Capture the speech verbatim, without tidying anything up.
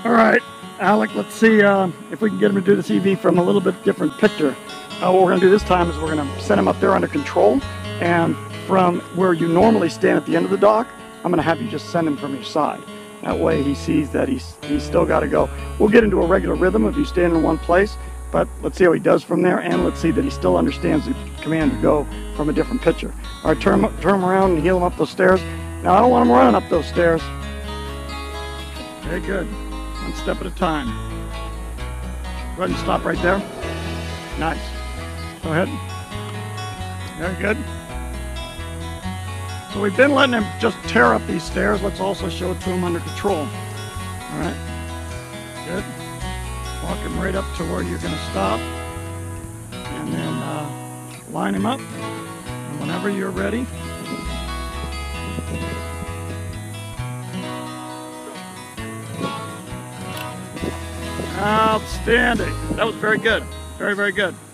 All right, Alec, let's see uh, if we can get him to do this E V from a little bit different picture. Uh, what we're going to do this time is we're going to set him up there under control, and from where you normally stand at the end of the dock, I'm going to have you just send him from your side. That way he sees that he's, he's still got to go. We'll get into a regular rhythm if you stand in one place, but let's see how he does from there, and let's see that he still understands the command to go from a different picture. All right, turn, turn him around and heel him up those stairs. Now, I don't want him running up those stairs. Very good. One step at a time. Go ahead and stop right there. Nice. Go ahead. Very good. So we've been letting him just tear up these stairs. Let's also show it to him under control. All right. Good. Walk him right up to where you're going to stop. And then uh, line him up. And whenever you're ready, outstanding. That was very good. Very, very good.